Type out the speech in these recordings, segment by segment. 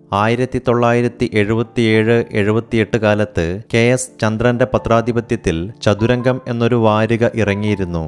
1977-78 കാലത്ത് KS ചന്ദ്രന്റെ പത്രാധിപത്യത്തിൽ ചതുരംഗം എന്നൊരു വാരിക ഇറങ്ങിയിരുന്നു.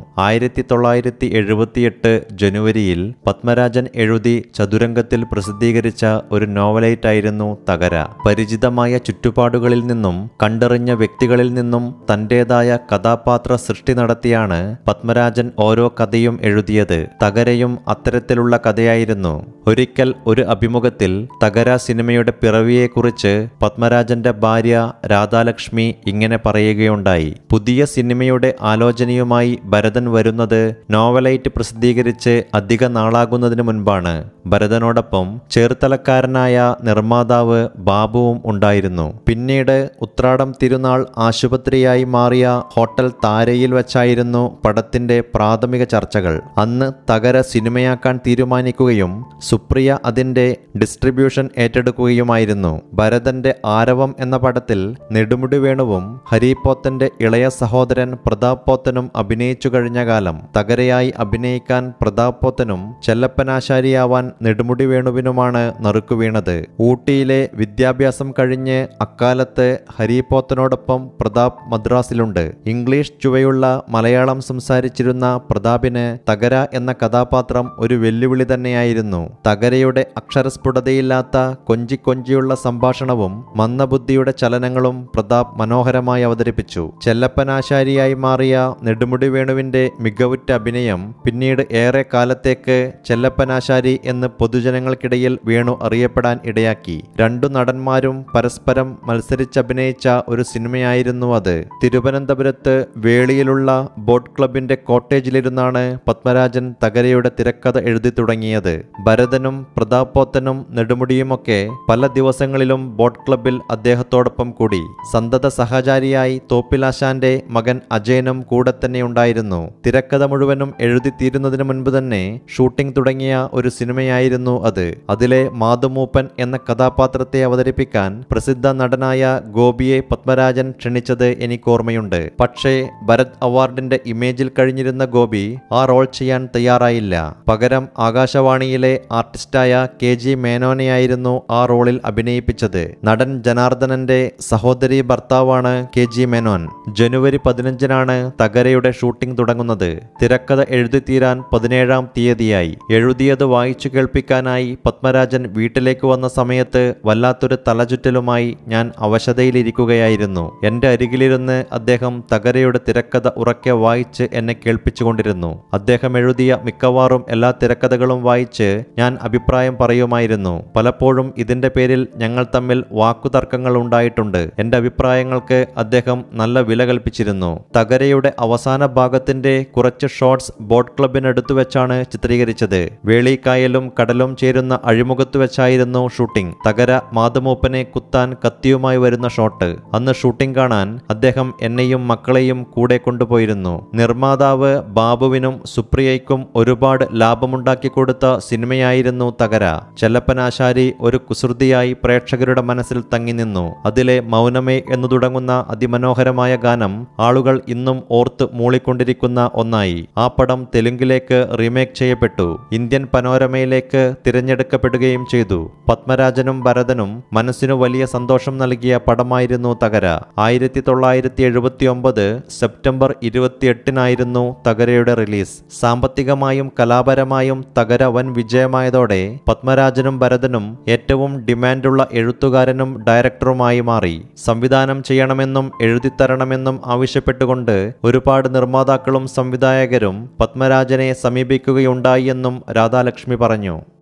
1978 ജനുവരിയിൽ പത്മരാജൻ എഴുതി ചതുരംഗത്തിൽ പ്രസിദ്ധീകരിച്ച ഒരു നോവലൈറ്റായിരുന്നു തകര. പരിചിതമായ ചുറ്റുപാടുകളിൽ നിന്നും കണ്ടറിഞ്ഞ വ്യക്തികളിൽ നിന്നും തന്റേതായ കഥാപാത്ര സൃഷ്ടി നടത്തിയാണ് പത്മരാജൻ ഓരോ കഥയും എഴുതിയത്. തകരയും അത്തരത്തിലുള്ള കഥയായിരുന്നു. ഒരിക്കൽ ഒരു അഭിമുഖത്തിൽ തകര സിനിമയുടെ പിറവിയെക്കുറിച്ച് പത്മരാജന്റെ ഭാര്യ രാധാലക്ഷ്മി ഇങ്ങനെ പറയുകയുണ്ടായി. പുതിയ സിനിമയുടെ ആലോചനയുമായി ഭരതൻ വരുന്നത് നോവലൈറ്റ് പ്രസിദ്ധീകരിച്ച് അധിക നാളാകുന്നതിന് മുൻപാണ്. ഭരതനോടൊപ്പം ചേർത്തലക്കാരനായ നിർമ്മാതാവ് ബാബുവും ഉണ്ടായിരുന്നു. പിന്നീട് ഉത്രാടം തിരുനാൾ ആശുപത്രിയായി മാറിയ ഹോട്ടൽ താരയിൽ വെച്ചായിരുന്നു പടത്തിന്റെ പ്രാഥമിക ചർച്ചകൾ. അന്ന് തകര സിനിമയാക്കാൻ തീരുമാനിക്കുകയും സുപ്രിയ അതിന്റെ ഡിസ്ട്രിബ്യൂഷൻ ഏറ്റെടുക്കുകയുമായിരുന്നു. ഭരതന്റെ ആരവം എന്ന പടത്തിൽ നെടുമുടി വേണുവും ഹരിപോത്തന്റെ ഇളയ സഹോദരൻ പ്രതാപ് പോത്തനും അഭിനയിച്ചു കഴിഞ്ഞ കാലം. തകരയായി അഭിനയിക്കാൻ പ്രതാപ് പോത്തനും ചെല്ലപ്പനാശാരിയാവാൻ നെടുമുടി വേണുവിനുമാണ് നറുക്കുവീണത്. ഊട്ടിയിലെ വിദ്യാഭ്യാസം കഴിഞ്ഞ് അക്കാലത്ത് ഹരിപോത്തനോടൊപ്പം പ്രതാപ് മദ്രാസിലുണ്ട്. ഇംഗ്ലീഷ് ചുവയുള്ള മലയാളം സംസാരിച്ചിരുന്ന പ്രതാപിന് തകര എന്ന കഥാപാത്രം ഒരു വെല്ലുവിളി തന്നെയായിരുന്നു. തകരയുടെ അക്ഷരസ്ഫുടതയില്ലാത്ത കൊഞ്ചിക്കൊഞ്ചിയുള്ള സംഭാഷണവും മന്ദബുദ്ധിയുടെ ചലനങ്ങളും പ്രതാപ് മനോഹരമായി അവതരിപ്പിച്ചു. ചെല്ലപ്പനാശാരിയായി മാറിയ നെടുമുടി വേണുവിന്റെ മികവുറ്റ അഭിനയം പിന്നീട് ഏറെ കാലത്തേക്ക് ചെല്ലപ്പനാശാരി എന്ന് പൊതുജനങ്ങൾക്കിടയിൽ വേണു അറിയപ്പെടാൻ ഇടയാക്കി. രണ്ടു നടന്മാരും പരസ്പരം മത്സരിച്ചഭിനയിച്ച ഒരു സിനിമയായിരുന്നു അത്. തിരുവനന്തപുരത്ത് വേളിയിലുള്ള ബോട്ട് ക്ലബിന്റെ കോട്ടേജിലിരുന്നാണ് പത്മരാജൻ തകരയുടെ തിരക്കഥ എഴുതി തുടങ്ങിയത്. ഭരതനും പ്രതാപ് പോത്തനും നെടുമുടിയുമൊക്കെ പല ദിവസങ്ങളിലും ബോട്ട് ക്ലബിൽ അദ്ദേഹത്തോടൊപ്പം കൂടി. സന്തത സഹചാരിയായി തോപ്പിലാശാന്റെ മകൻ അജയനും കൂടെ തന്നെ ഉണ്ടായിരുന്നു. തിരക്കഥ മുഴുവനും എഴുതി തീരുന്നതിന് മുൻപ് തന്നെ ഷൂട്ടിംഗ് തുടങ്ങിയ ഒരു സിനിമയായിരുന്നു അത്. അതിലെ മാതുമൂപ്പൻ എന്ന കഥാപാത്രത്തെ അവതരിപ്പിക്കാൻ പ്രസിദ്ധ നടനായ ഗോപിയെ പത്മരാജൻ ക്ഷണിച്ചത് എനിക്കോർമ്മയുണ്ട്. പക്ഷേ ഭരത് അവാർഡിന്റെ ഇമേജിൽ കഴിഞ്ഞിരുന്ന ഗോപി ആ റോൾ ചെയ്യാൻ തയ്യാറായില്ല. പകരം ആകാശവാണിയിലെ ആർട്ടിസ്റ്റായ KG മേനോനെയായിരുന്നു ആ റോളിൽ അഭിനയിപ്പിച്ചത്. നടൻ ജനാർദ്ദനന്റെ സഹോദരി ഭർത്താവാണ് KG മേനോൻ. ജനുവരി 15-നാണ് തകരയുടെ ഷൂട്ടിംഗ് തുടങ്ങുന്നത്. തിരക്കഥ എഴുതി തീരാൻ 17-ാം തീയതിയായി. എഴുതിയത് വായിച്ചു കേൾപ്പിക്കാനായി പത്മരാജൻ വീട്ടിലേക്ക് വന്ന സമയത്ത് വല്ലാത്തൊരു തലചുറ്റലുമായി ഞാൻ അവശതയിലിരിക്കുകയായിരുന്നു. എന്റെ അരികിലിരുന്ന് അദ്ദേഹം തകരയുടെ തിരക്കഥ ഉറക്കെ വായിച്ച് എന്നെ കേൾപ്പിച്ചുകൊണ്ടിരുന്നു. അദ്ദേഹം എഴുതിയ മിക്കവാറും എല്ലാ തിരക്കഥകളും വായിച്ച് ഞാൻ അഭിപ്രായം പറയുമായിരുന്നു. പലപ്പോഴും ഇതിന്റെ പേരിൽ ഞങ്ങൾ തമ്മിൽ വാക്കുതർക്കങ്ങൾ ഉണ്ടായിട്ടുണ്ട്. എന്റെ അഭിപ്രായങ്ങൾക്ക് അദ്ദേഹം നല്ല വില കൽപ്പിച്ചിരുന്നു. തകരയുടെ അവസാന ഭാഗത്തിന്റെ കുറച്ച് ഷോട്ട്സ് ബോട്ട് ക്ലബിനടുത്തു വെച്ചാണ് ചിത്രീകരിച്ചത്. വേളിക്കായലും കടലും ചേരുന്ന അഴിമുഖത്ത് വെച്ചായിരുന്നു ഷൂട്ടിംഗ്. തകര മാതുമൂപ്പനെ കുത്താൻ കത്തിയുമായി വരുന്ന ഷോട്ട്. അന്ന് ഷൂട്ടിംഗ് കാണാൻ അദ്ദേഹം എന്നെയും മക്കളെയും കൂടെ കൊണ്ടുപോയിരുന്നു. നിർമ്മാതാവ് ബാബുവിനും സുപ്രിയയ്ക്കും ഒരുപാട് ലാഭമുണ്ടാക്കി കൊടുത്ത സിനിമയായിരുന്നു തകര. ചെല്ലപ്പനാശാരി ഒരു കുസൃതിയായി പ്രേക്ഷകരുടെ മനസ്സിൽ തങ്ങി നിന്നു. അതിലെ മൗനമേ എന്നു തുടങ്ങുന്ന അതിമനോഹരമായ ഗാനം ആളുകൾ ഇന്നും ഓർത്ത് മൂളിക്കൊണ്ടിരിക്കുന്ന ഒന്നായി. ആ പടം തെലുങ്കിലേക്ക് റീമേക്ക് ചെയ്യപ്പെട്ടു. ഇന്ത്യൻ പനോരമയിലേക്ക് തിരഞ്ഞെടുക്കപ്പെടുകയും ചെയ്തു. പത്മരാജനും ഭരതനും മനസ്സിനു വലിയ സന്തോഷം നൽകിയ പടമായിരുന്നു തകര. 1979 സെപ്റ്റംബർ 28-നായിരുന്നു തകരയുടെ റിലീസ്. സാമ്പത്തികമായും കലാപരമായും തകര വൻ വിജയമായതോടെ പത്മരാജനും ഭരതനും ഏറ്റവും ഡിമാൻഡുള്ള എഴുത്തുകാരനും ഡയറക്ടറുമായി മാറി. സംവിധാനം ചെയ്യണമെന്നും എഴുതിത്തരണമെന്നും ആവശ്യപ്പെട്ടുകൊണ്ട് ഒരുപാട് നിർമ്മാതാക്കളും സംവിധായകരും പത്മരാജനെ സമീപിക്കുകയുണ്ടായി എന്നും രാധാലക്ഷ്മി പറഞ്ഞു.